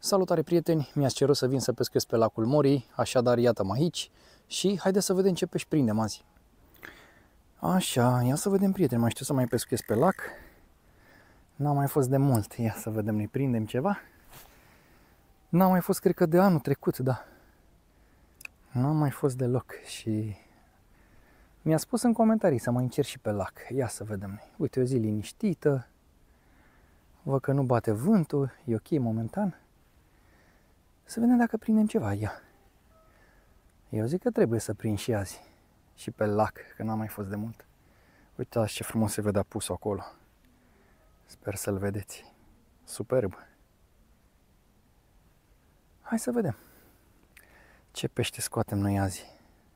Salutare prieteni, mi-ați cerut să vin să pescuiesc pe lacul Morii, așadar iată-mă aici și haideți să vedem ce pești prindem azi. Așa, ia să vedem prieteni, mai știu să mai pescuiesc pe lac. N-am mai fost de mult, ia să vedem, ne prindem ceva. N-am mai fost, cred că de anul trecut, da. N-am mai fost deloc și mi-a spus în comentarii să mai încerc și pe lac. Ia să vedem. Uite, o zi liniștită. Văd că nu bate vântul, e ok momentan. Să vedem dacă prindem ceva, ia. Eu zic că trebuie să prind și azi. Și pe lac, că n-am mai fost de mult. Uitați ce frumos se vede apusul acolo. Sper să-l vedeți. Superb. Hai să vedem ce pește scoatem noi azi.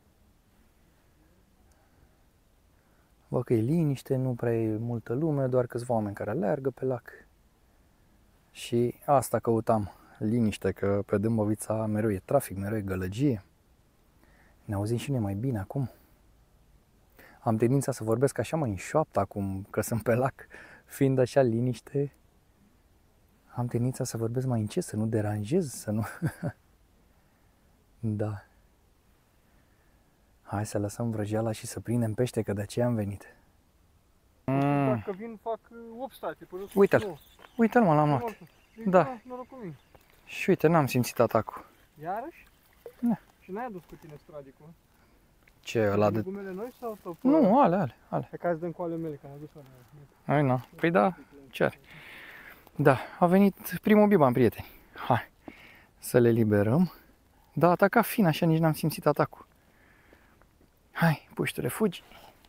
Văd că e liniște, nu prea e multă lume, doar câțiva oameni care alergă pe lac. Și asta căutam, liniște, că pe Dâmbovița mereu e trafic, mereu e gălăgie. Ne auzim și noi mai bine acum. Am tendința să vorbesc așa mai în șoaptă acum, că sunt pe lac, fiind așa liniște. Am tendința să vorbesc mai încet, să nu deranjez, să nu... Da. Hai să lăsăm vrăjeala și să prindem pește, că de aceea am venit. Dacă vin, fac 8 state. Uite-l, uite-l mă, l-am luat. Da. Și uite, n-am simțit atacul. Iarăși? Da. Și n-ai adus cu tine stradicul? Ce, ăla de... Legumele noi sau tot? Nu, ale. Pe care îți dăm cu ale mele, că am adus ale. Ai, na. Păi da, ce are? Da, a venit primul biban, prieteni. Hai, să le liberăm. Da, a atacat fin, așa nici n-am simțit atacul. Hai, puștule, fugi.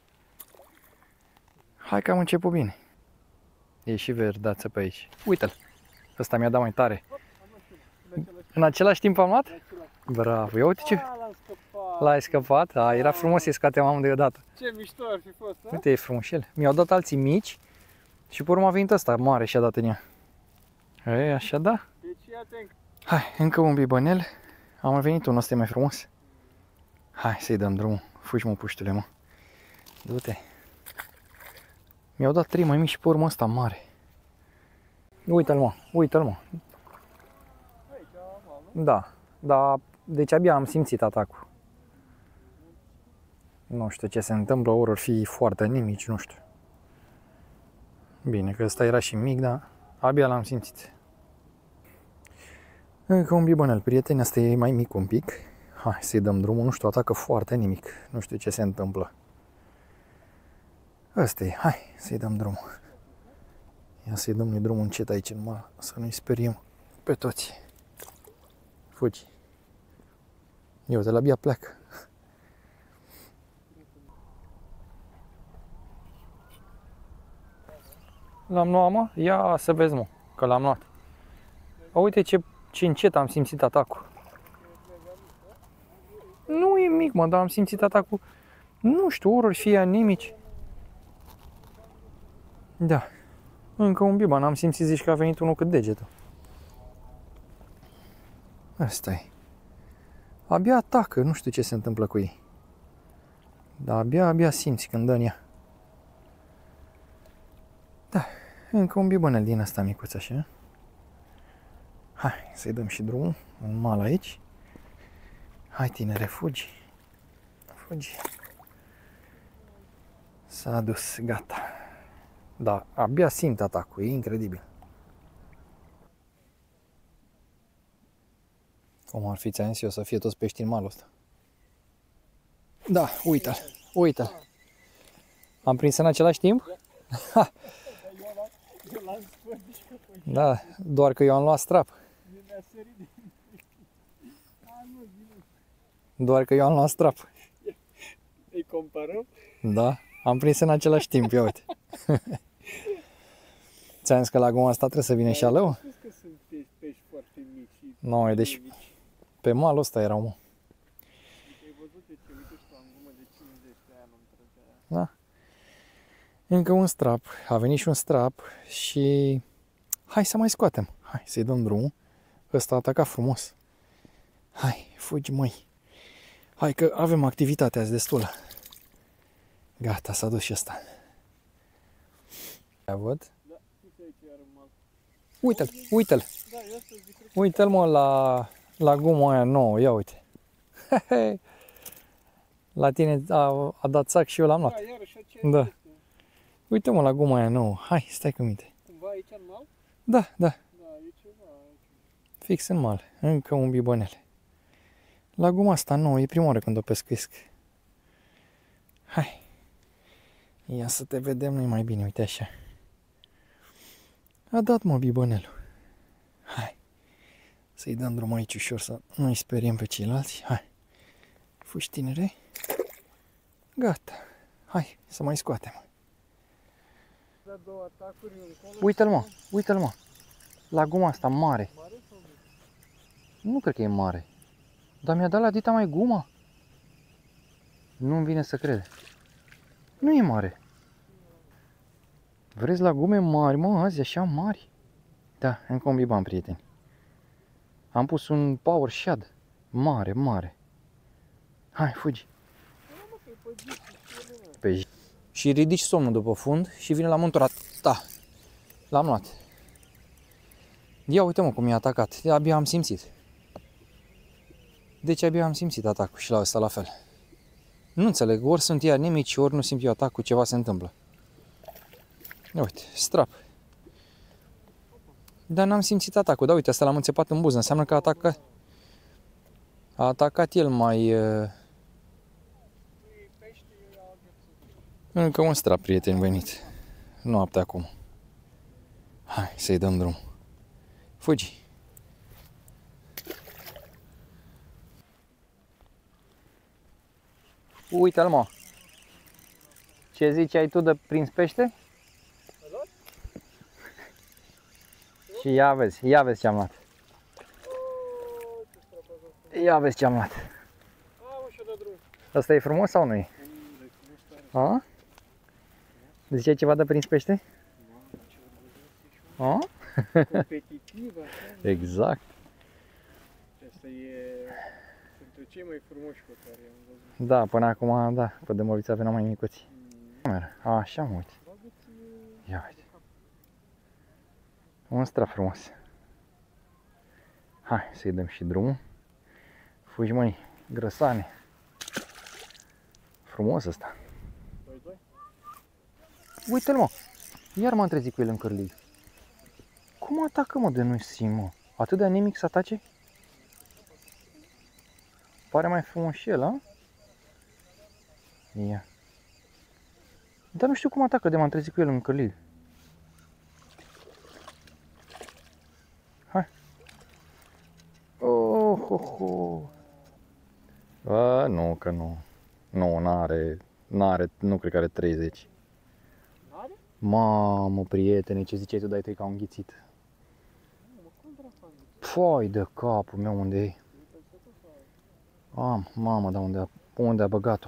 Hai că am început bine. E și verdață pe aici. Uite-l, ăsta mi-a dat mai tare. În același timp am luat? Bravo, ia uite ce... L-ai scăpat? Da, era frumos să-i scoatem amândoi deodată. Ce mișto ar fi fost, da? Uite, e frumos el. Mi-au dat alții mici și pe urmă a venit ăsta mare și a dat în ea. Ei, așa da. Deci ia atent. Hai, încă un bibănel. A mai venit unul, ăsta e mai frumos. Hai să-i dăm drumul. Fugi, mă, puștule, mă. Du-te. Mi-au dat 3 mai mici și pe urmă ăsta mare. Uite-l, mă, uite-l, mă. Da, dar deci abia am simțit atacul. Nu știu ce se întâmplă, ori or fi foarte nimici, nu știu. Bine, că ăsta era și mic, dar abia l-am simțit. Încă un bibănel, prieteni, ăsta e mai mic un pic. Hai să-i dăm drumul, nu știu, atacă foarte nimic. Nu știu ce se întâmplă. Ăsta e, hai să-i dăm drumul. Ia să-i dăm noi drumul încet aici, numai să nu-i speriem pe toți. Fugi. Eu de la abia pleacă. L-am luat, mă? Ia să vezi, mă, că l-am luat. Uite ce încet am simțit atacul. Nu e mic, mă, dar am simțit atacul. Nu știu, ori fi nimici. Da. Încă un biban, am simțit, zici că a venit unul cât degetul. Asta e. Abia atacă, nu știu ce se întâmplă cu ei. Dar abia simți când dă în ea. Da, încă un bibănel din asta micuț așa. Hai, să-i dăm și drumul, un mal aici. Hai, tinere, fugi. Fugi. S-a dus, gata. Da, abia simt atacul, e incredibil. Cum ar fi, ți-am zis eu, să fie toți pești în malul ăsta. Da, uite-l, uite-l. Am prins în același timp? Ha. Da, doar că eu am luat strap. Doar că eu am luat strap. Îi comparăm? Da, am prins în același timp, ia uite. Ți-am zis că la guma asta trebuie să vină și alău? Că sunt pești foarte mici. Nu, deci pe malul ăsta erau, mă. Ai văzut ce uite și am gumă de 50 de ani nu trăgea. Da. Încă un strap, a venit și un strap și hai să mai scoatem. Hai să-i dăm drumul. Ăsta a atacat frumos. Hai, fugi, măi. Hai că avem activitate azi destulă. Gata, s-a dus și ăsta. Ia văd? Da, uite aici iar un mal. Uite-l, uite-l. Da, eu asta zic, cred Uite-l, mă, la guma aia nouă. Ia uite. La tine a dat sac și eu l-am că, luat. da, iarăși aceea Da. este. Uite, mă, la guma aia nouă. Hai, stai cu minte. Cumva aici în mal? Da, da. Da, e ceva aici. Fix în mal. Încă un bibonel. La guma asta nouă, e prima oară când o pescuiesc. Hai. Ia să te vedem noi mai bine, uite așa. A dat, mă, bibonelul. Hai. Să-i dăm drum aici ușor să nu-i speriem pe ceilalți. Hai. Fugi, tinere. Gata. Hai, să mai scoatem. Da, două atacuri încolo. Uite-l, mă, uite-l, mă. La guma asta mare. Mare sau mic? Nu cred că e mare. Dar mi-a dat la dita mai guma. Nu-mi vine să cred. Nu e mare. Vreți la gume mari, mă, azi așa mari? Da, încă un biban, prieteni. Am pus un power shad. Mare, mare. Hai, fugi. Pe și ridici somnul după fund și vine la monturat. Da, l-am luat. Ia uite, mă, cum i-a atacat. Abia am simțit. Deci abia am simțit atacul și la ăsta la fel. Nu înțeleg, ori sunt iar nemici, ori nu simt eu atacul, ceva se întâmplă. Ia uite, strap. Dar n-am simțit atacul. Da, uite, asta l-am înțepat în buză. Înseamnă că a atacat el mai... Încă un strap, prieten, venit. Noapte acum. Hai, să-i dăm drum. Fugi. Uite-l, mă. Ce ziceai tu de prins pește? Și ia vezi ce am luat. Ia vezi ce am luat. Asta e frumos sau nu e? A? Ziceai ceva de prins pește? A? Competitiv, așa. Exact. Asta e pentru cei mai frumoși pe care i-am văzut. Da, până acum, da, pe Dâmbovița veneau mai micuți. Așa, mă, uite. Ia uite. Un straf frumos. Hai să-i dăm și drumul. Fugi, măi, grăsane. Frumos ăsta. Uite-l, mă. Iar m-am trezit cu el în cârlig. Cum atacă, mă, de nu simt, mă? Atât de anemic să atace? Pare mai frumos și el, a? Ia. Dar nu știu cum atacă de m-am trezit cu el în cârlig. Hai. Oh, oh, oh. A, nu, că nu. Nu, n-are, nu cred că are 30. N-are? Mamă, prietene, ce ziceai tu, dai tăi că au înghițit. Foi de capul meu, unde e? Mamă, dar unde a băgat-o?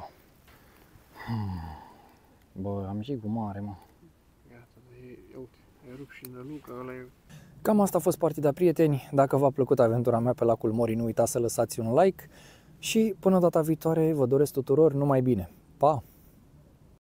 Bă, am jigul mare, mă. Gata, ia uite, ai rupt și năluca, ăla e... Cam asta a fost partida, prieteni. Dacă v-a plăcut aventura mea pe lacul Mori, nu uitați să lăsați un like. Și până data viitoare vă doresc tuturor numai bine. Pa!